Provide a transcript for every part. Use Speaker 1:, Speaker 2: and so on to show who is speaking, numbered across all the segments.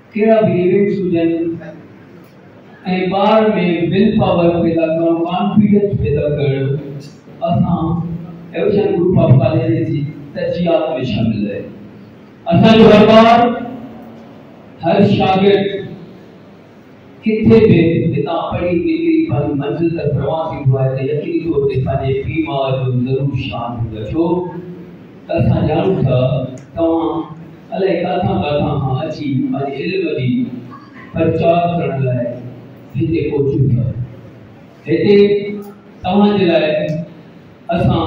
Speaker 1: केड़ा भी इवेंट्स हुजन ऐं ॿार में विल पावर पैदा करणु, कॉन्फिडेंस पैदा करणु, असां एविशन ग्रुप ऑफ कॉलेज जी तरजीहात में शामिल है। असांजो हर बार हर शागिर्द किथे भी हितां पढ़ी निकिरी पंहिंजी मंज़िल तक रवान थींदो आहे त यकीनी तौर ते पंहिंजे पीउ माउ जो ज़रूरु शान हूंदो। छो त असां ॼाणूं था तव्हां अलाए किथां किथां खां अची पंहिंजे इल्म जी प्रचार करण लाइ हिते पहुचूं था। हिते तव्हांजे लाइ असां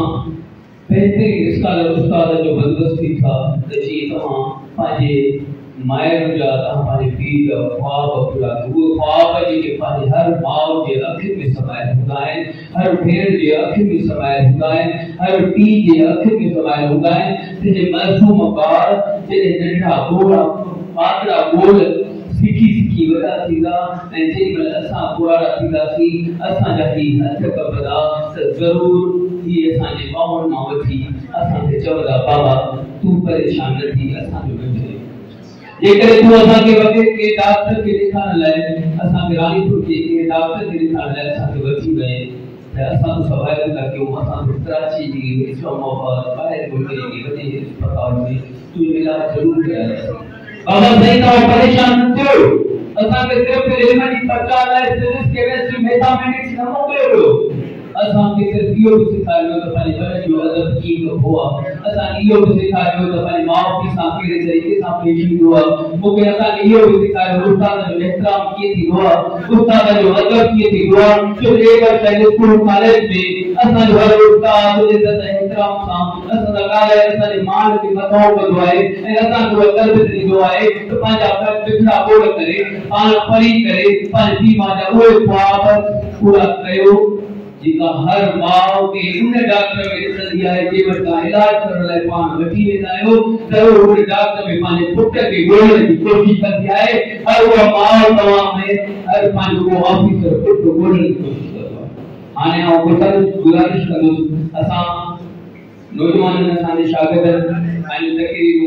Speaker 1: बहितरीन स्कॉलर उस्ताद जो बंदोबस्तु थी था त जीअं तव्हां पंहिंजे मायरुनि जा तव्हां पंहिंजे पीउ जा ख्वाब पूरा उहे ख्वाब जेके पंहिंजे हर माउ जे अखियुनि में समायल हूंदा आहिनि, हर भेण जे अखियुनि में समायल हूंदा आहिनि, हर पीउ जे अखियुनि में समायल हूंदा आहिनि। जंहिंजे मासूम ॿार जॾहिं नंढा ॻोढ़ा पातड़ा ॻोल सिखी वॾा थींदा ऐं जेॾीमहिल असां ॿुआरा थींदासीं असांजा ही हथ कपंदा त ज़रूरु ही असांजे माउनि मां वठी असांखे चवंदा बाबा तूं परेशान न थी, असांजो वेठे जेकॾहिं तूं असांखे वॻे के डॉक्टर खे ॾेखारण लाइ असांखे रानीपुर के डॉक्टर खे ॾेखारण लाइ असांखे वठी वञे त असां तो सवाल था कयूं असां तो कराची जी इस्लामाबाद ॿाहिरि मुल्क जी वॾे अस्पताल में तूं इलाज ज़रूरु कराए। बाबा सही तव्हां परेशान न थियो, असांखे सिर्फ़ु इल्म जी प्रचार लाइ फिजिक्स केमिस्ट्री मैथमेटिक्स न मोकिलियो वियो, असांखे सिर्फ़ु इहो बि सेखारियो त पंहिंजे घर जो अदब कीअं कबो आहे, असांखे इहो बि सेखारियो त पंहिंजे माउ पीउ सां कहिड़े तरीक़े सां पेश ईंदो आहे, मूंखे असांखे इहो बि सेखारियो उस्ताद जो एहतराम कीअं थींदो आहे, उस्ताद जो अदब कीअं थींदो आहे। छो जो स्कूल कॉलेज में असांजो हर उस्ताद इज़त एहतराम सां असांजा ॻाल्हाए असांजे मान खे मथां कंदो आहे ऐं असांखे तरबियत ॾींदो आहे त पंहिंजा पिछड़ा ॿोड़ करे पाण पढ़ी करे पंहिंजे पीउ माउ जा उहे ख्वाब पूरा कयो जेका हर माउ खे उन डॉक्टर में ॾिसंदी आहे जे वटि तव्हां इलाज करण लाइ पाण वठी वेंदा आहियो ज़रूरु उन डॉक्टर में पंहिंजे पुट खे ॻोल्हण जी कोशिशि कंदी आहे। हर उहा माउ तव्हां में हर पंहिंजो उहो ऑफिसर पुट ॻोल्हण जी कोशिशि कंदो आहे। हाणे आउं गुज़ारिश कंदुसि असां नौजवाननि असांजे शागिर्दनि पंहिंजूं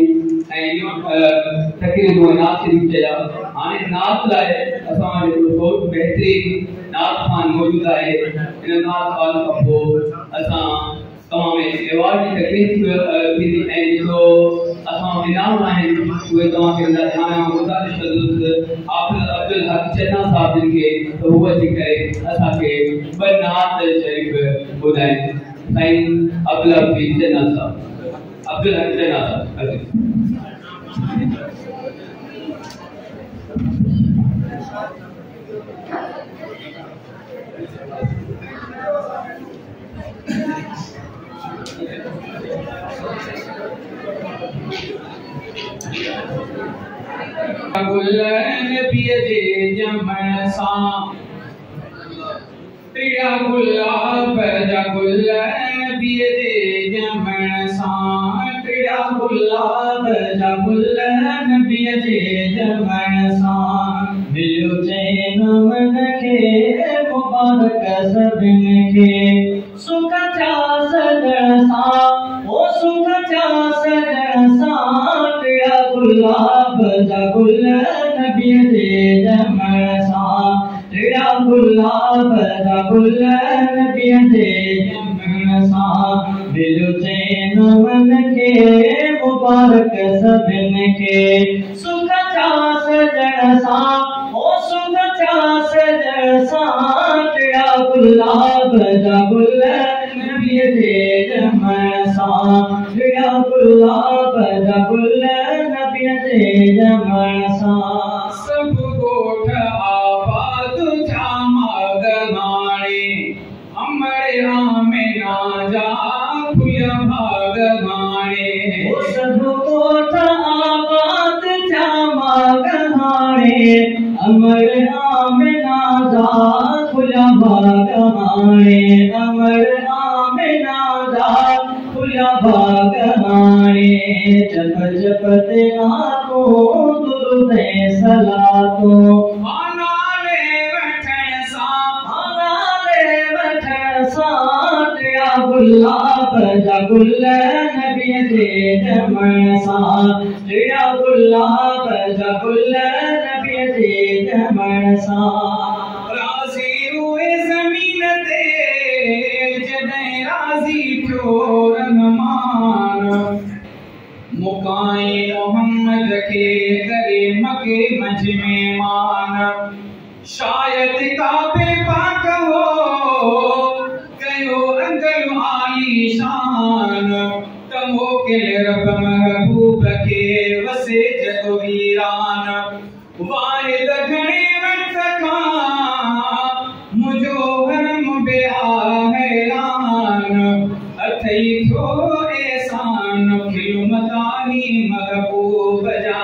Speaker 1: तक़रीरूं ऐं नात शरीफ़ चया। हाणे नात लाइ असां वटि हिकिड़ो बहितरीन नात खान मौजूदु आहे। इन नात खान खां पोइ असां तव्हां में एवॉर्ड जी तकलीफ़ थींदी ऐं जेको असां इनाम आहिनि उहे तव्हांखे हाणे आउं गुज़ारिश कंदुसि हाफ़िज़ अब्दुल हक चन्ना साहिब जिन खे त हू अची करे असांखे ॿ नात शरीफ़ ॿुधाइनि। साईं अब्दुल हक चन्ना साहिब, अब्दुल हक चन्ना साहिब। गुलन पिए जे जमण सां टिया गुलाब जा गुलन पिए जे जमण सां टिया गुलाब जा गुलन पिए जे जमण सां मिलियो चैन मन खे मुबारक सभिनि खे सुख थिया सजण सां ओ सुख थिया सजण सां टिया गुलाब जा गुलन पिए जे जमण सां टिया गुलाब जा गुलन पिए जे जमण सां मिलियो चैन मन खे मुबारक सभिनि खे सुख थिया सजण सां ओ सुख थिया सजण सां टिया गुलाब जा गुलन पिए जे जमण सां टिया गुलाब जा गुलन पिए जे जमण सां सब गोठ आबाद छा मागमाणे अमरे आमेना जा फुल भागमाणे सब गोठ आबाद छा मागमाणे अमर आमेना जा फुल भागमाणे अमर आमेना जा फुल भागमाणे जप जप ते नातो दुरूद सलातो आनाले वठण सां टिया गुलाब जा गुलन पिए जे जमण सां टिया गुलाब जा गुलन
Speaker 2: जे जमण सां
Speaker 3: राज़ी हुए ज़मीन ते जॾहिं राज़ी थियो रहमान मुकाए मोहम्मद खे करे मके मंझ में मान शायद काबे पाक हो कयो अंगल आली शान तमो के रब महबूब के वसे जग वीरान वाहिद घणे वक्त खां मुझो हरम बेआ हैरान अथई थो एहसान खिलमतानी महबूब जा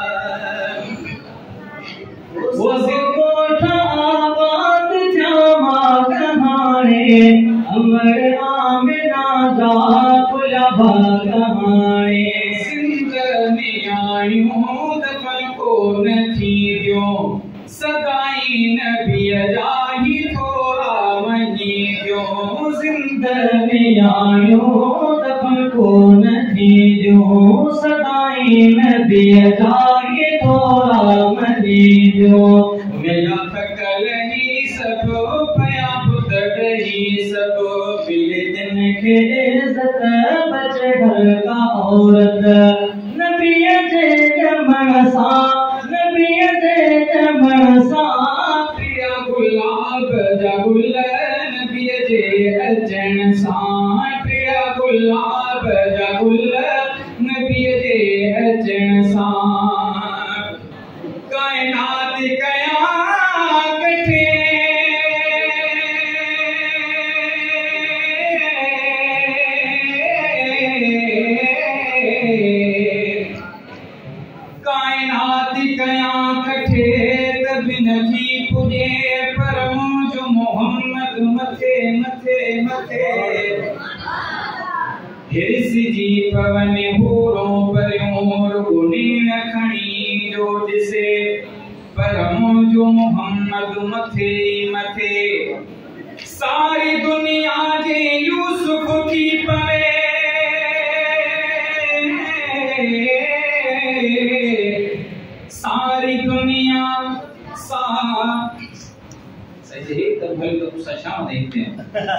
Speaker 2: वो कोठा आबाद जामा कहाणे अमर आमिना जा पुला कहाणे
Speaker 3: सिंध में आयूं दफन को न थी दियो सदाई नबीअ जा ही थोरा वञी दियो
Speaker 2: सिंध में आयो दफन को न थी जो सदाई नबीअ जा ही थोरा मनी जो
Speaker 3: मेरा थकल ही सब पया पुतड़ ही सब
Speaker 2: मिले दिन के इज्जत बचे घर का औरत नबीअ जे जमण सां नबीअ जे जमण सां
Speaker 3: प्रिया गुलाब जा गुल नबीअ जे अचण सां प्रिया गुलाब जा गुल नबीअ जे अचण सां कायनात कया कठे कायनात कया कठे तब नथी पुॼे पर मुंहिंजो मोहम्मद मथे मथे मथे हिरसिजी पवन हूरो परियों रुगुनीन खणी जो ॾिसे पर मुंहिंजो मोहम्मद मथे मथे सारी दुनिया जे यूसुफ थी पवे सारी दुनिया सही तो भले तो सशाम देखते हैं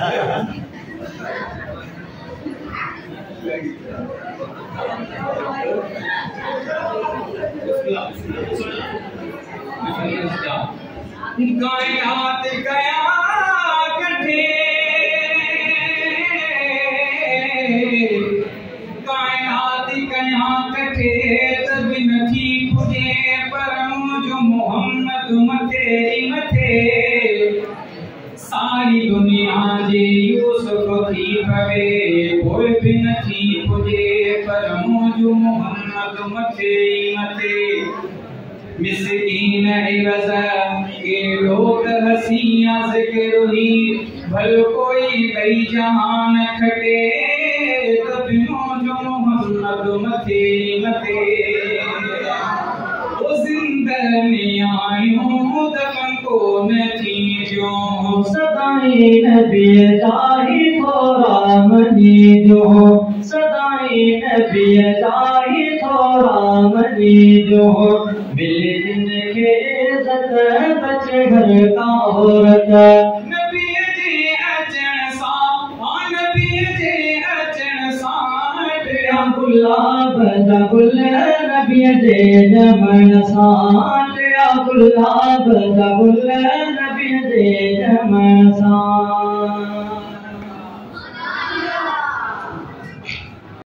Speaker 3: कायनात गया कठे कायनात गया कठे तब नथी पुॼे पर मुंहिंजो मोहम्मद मथे मथे सारी दुनिया जे यूसुफ थी पवे कोई भी नथी पुॼे पर मुंहिंजो मोहम्मद मथे मथे मिस्कीन इवज़ के लोग हसिया ज़िक्र हुई भल कोई कई जहान खटे तब मुंहिंजो मोहम्मद मथे मथे ओ ज़िंदह में आयूं दफन को न थी जो
Speaker 2: सदाई नबीअ जा ही थोरा मनी जो सदाई नबीअ जा ही थोरा मनी जो मिले दिन के इज्जत बचे घर का औरत
Speaker 3: नबीअ जे अचण सां नबीअ जे अचण सां
Speaker 2: प्रिया गुलाब जा गुल नबीअ जे जमण सां प्रिया गुलाब जा गुल नबीअ जे जमण सां